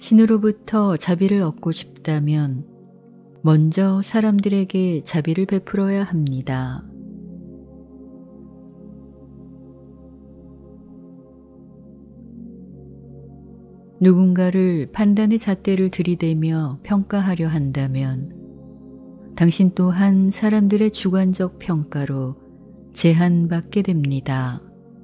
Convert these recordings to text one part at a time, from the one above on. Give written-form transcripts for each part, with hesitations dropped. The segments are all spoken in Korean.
신으로부터 자비를 얻고 싶다면 먼저 사람들에게 자비를 베풀어야 합니다. 누군가를 판단의 잣대를 들이대며 평가하려 한다면 당신 또한 사람들의 주관적 평가로 제한받게 됩니다.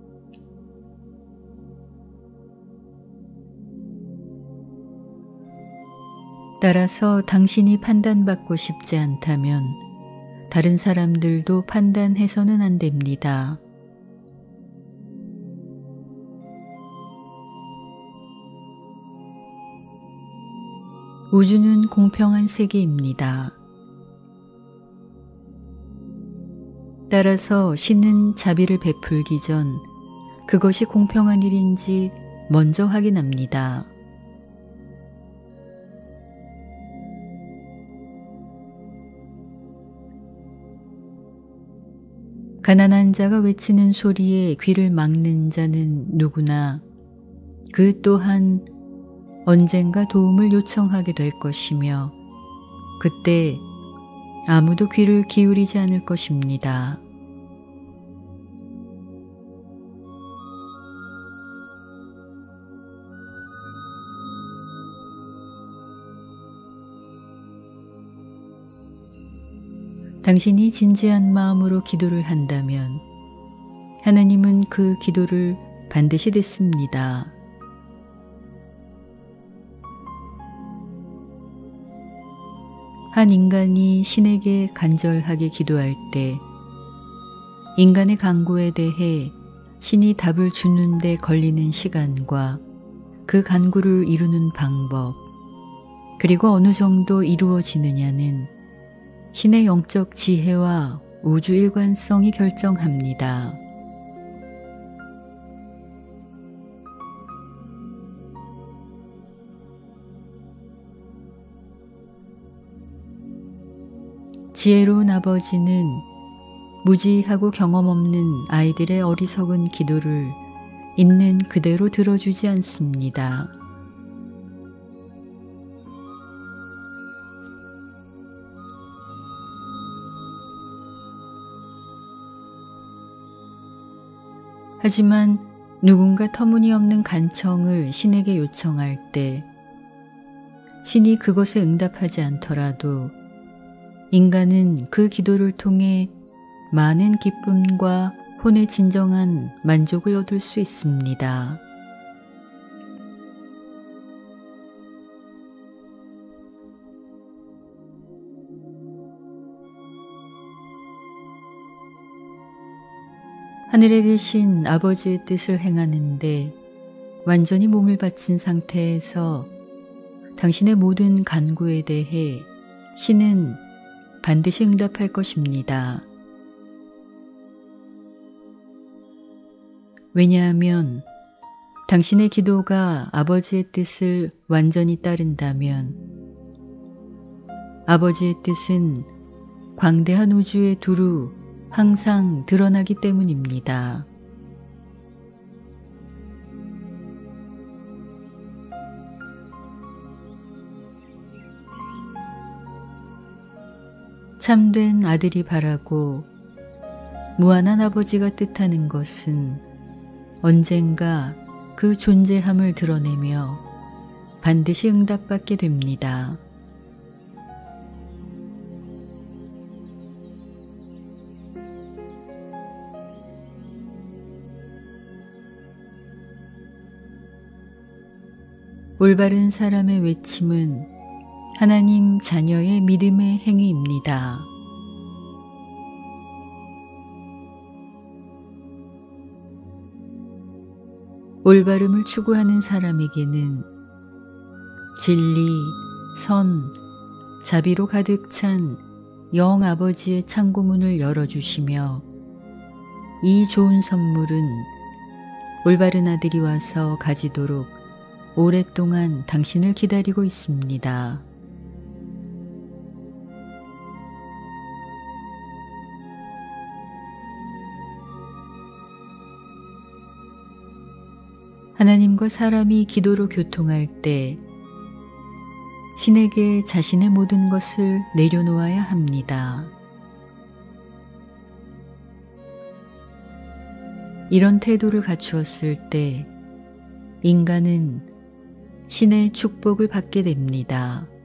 따라서 당신이 판단받고 싶지 않다면 다른 사람들도 판단해서는 안 됩니다. 우주는 공평한 세계입니다. 따라서 신은 자비를 베풀기 전 그것이 공평한 일인지 먼저 확인합니다. 가난한 자가 외치는 소리에 귀를 막는 자는 누구나 그 또한 언젠가 도움을 요청하게 될 것이며 그때 아무도 귀를 기울이지 않을 것입니다. 당신이 진지한 마음으로 기도를 한다면 하나님은 그 기도를 반드시 듣습니다. 한 인간이 신에게 간절하게 기도할 때 인간의 간구에 대해 신이 답을 주는 데 걸리는 시간과 그 간구를 이루는 방법, 그리고 어느 정도 이루어지느냐는 신의 영적 지혜와 우주 일관성이 결정합니다. 지혜로운 아버지는 무지하고 경험 없는 아이들의 어리석은 기도를 있는 그대로 들어주지 않습니다. 하지만 누군가 터무니없는 간청을 신에게 요청할 때 신이 그것에 응답하지 않더라도 인간은 그 기도를 통해 많은 기쁨과 혼의 진정한 만족을 얻을 수 있습니다. 하늘에 계신 아버지의 뜻을 행하는데 완전히 몸을 바친 상태에서 당신의 모든 간구에 대해 신은 반드시 응답할 것입니다. 왜냐하면 당신의 기도가 아버지의 뜻을 완전히 따른다면 아버지의 뜻은 광대한 우주에 두루 항상 드러나기 때문입니다. 참된 아들이 바라고 무한한 아버지가 뜻하는 것은 언젠가 그 존재함을 드러내며 반드시 응답받게 됩니다. 올바른 사람의 외침은 하나님 자녀의 믿음의 행위입니다. 올바름을 추구하는 사람에게는 진리, 선, 자비로 가득 찬 영 아버지의 창구문을 열어주시며 이 좋은 선물은 올바른 아들이 와서 가지도록 오랫동안 당신을 기다리고 있습니다. 하나님과 사람이 기도로 교통할 때 신에게 자신의 모든 것을 내려놓아야 합니다. 이런 태도를 갖추었을 때 인간은 신의 축복을 받게 됩니다.